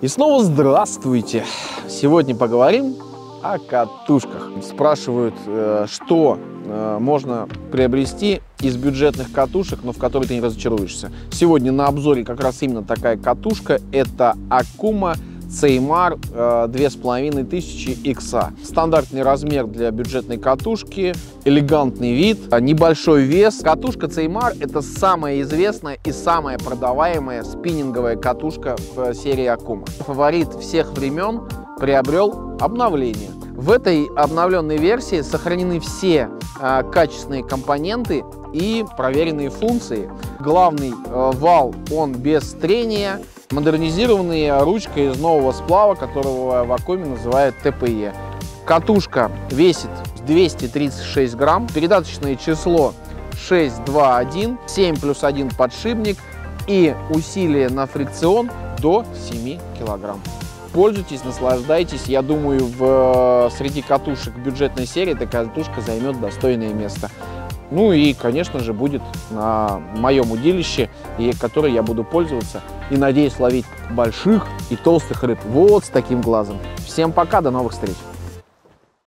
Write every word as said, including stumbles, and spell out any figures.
И снова здравствуйте! Сегодня поговорим о катушках. Спрашивают, что можно приобрести из бюджетных катушек, но в которой ты не разочаруешься. Сегодня на обзоре как раз именно такая катушка. Это Okuma Цеймар две с половиной тысячи икс а. Стандартный размер для бюджетной катушки, элегантный вид, небольшой вес. Катушка Цеймар — это самая известная и самая продаваемая спиннинговая катушка в серии Okuma. Фаворит всех времен приобрел обновление. В этой обновленной версии сохранены все э, качественные компоненты и проверенные функции. Главный э, вал, он без трения. Модернизированная ручка из нового сплава, которого в Окуме называют тэ пэ е. Катушка весит двести тридцать шесть грамм, передаточное число шесть два один, семь плюс один подшипник и усилие на фрикцион до семи килограмм. Пользуйтесь, наслаждайтесь. Я думаю, в, среди катушек бюджетной серии эта катушка займет достойное место. Ну и, конечно же, будет на моем удилище, и которой я буду пользоваться и надеюсь ловить больших и толстых рыб вот с таким глазом. Всем пока, до новых встреч!